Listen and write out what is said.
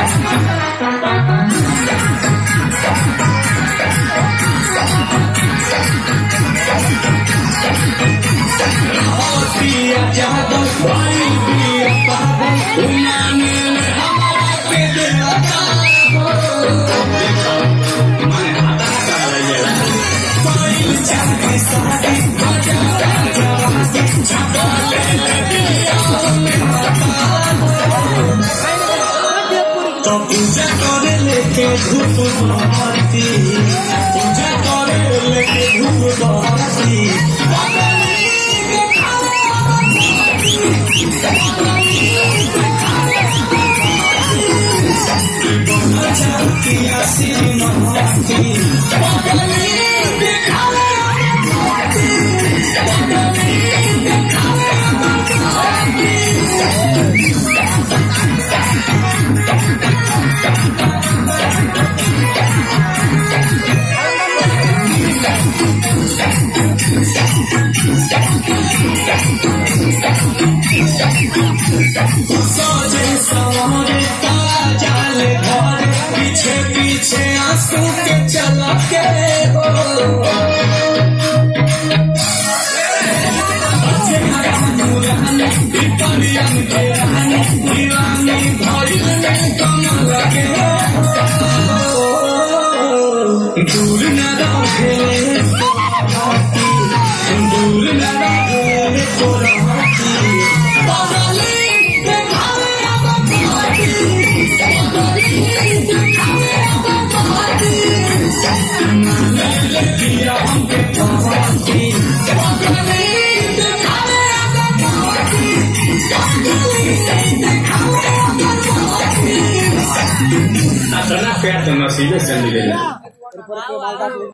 तो पूजा करे लेके धूप बहती, पूजा करे लेके धूप बहती, सोचे सवारे जाले घर पीछे पीछे आंसू के चला के हो दीवानी भइल में कमल के दूर न रहे दूर न रहे प्यार तो नसीबे से मिलेगा।